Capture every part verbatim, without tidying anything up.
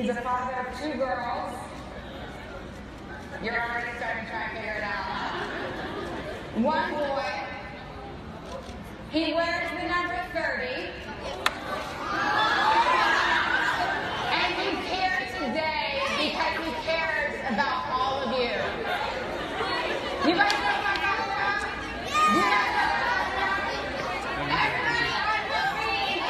He's a father of two girls. You're already starting to try to figure it out. One boy. He wears the number thirty. And he's here today because he cares about all of you. You guys know what I'm talking about? You guys know what I'm talking about? Everybody on the screen.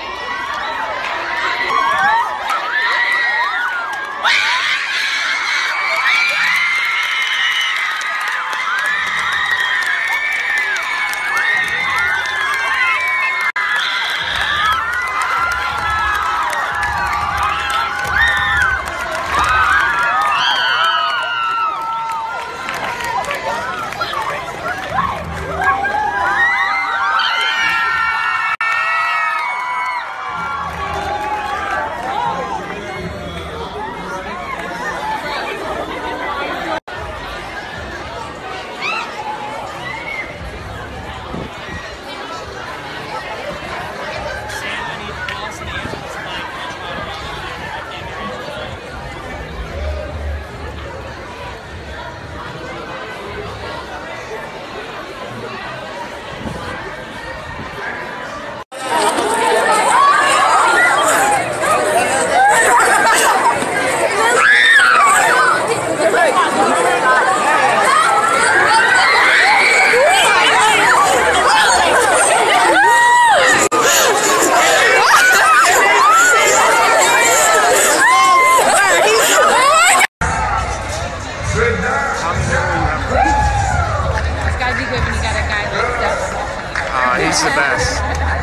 He's the best.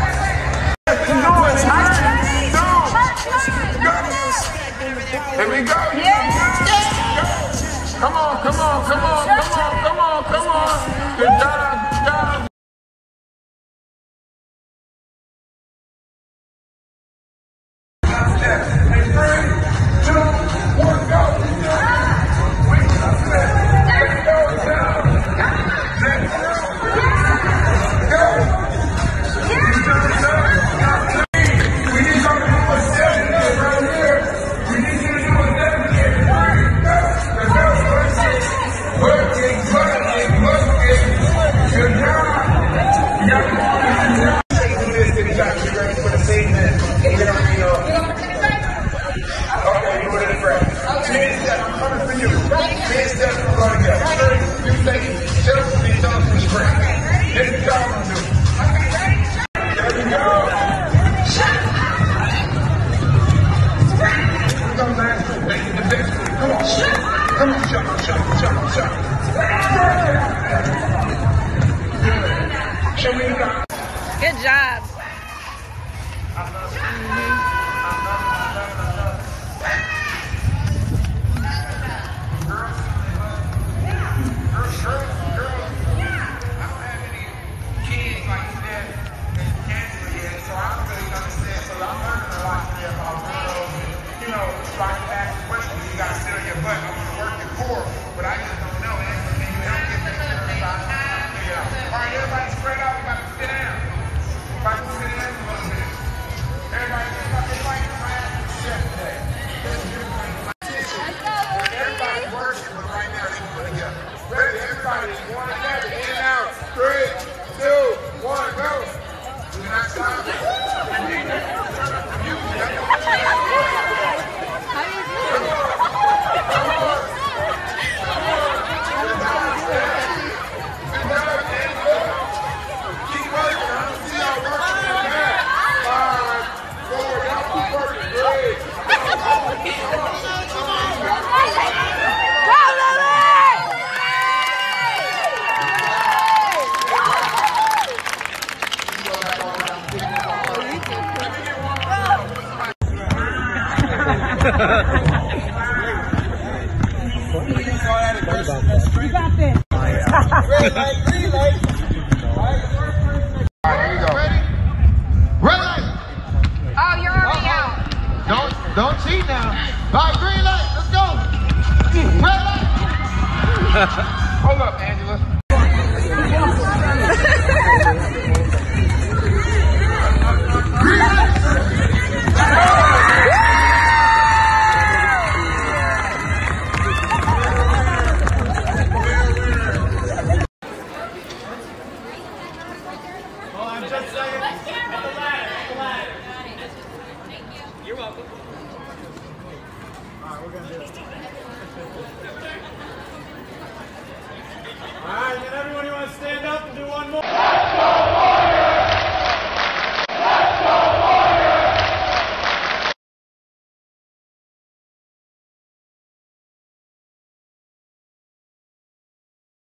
Here we go. Come on, come on, come on, come on, come on, come on. Good job, good job. Good job. Don't cheat now. All right, green light, let's go. Red light. Hold up, Angela.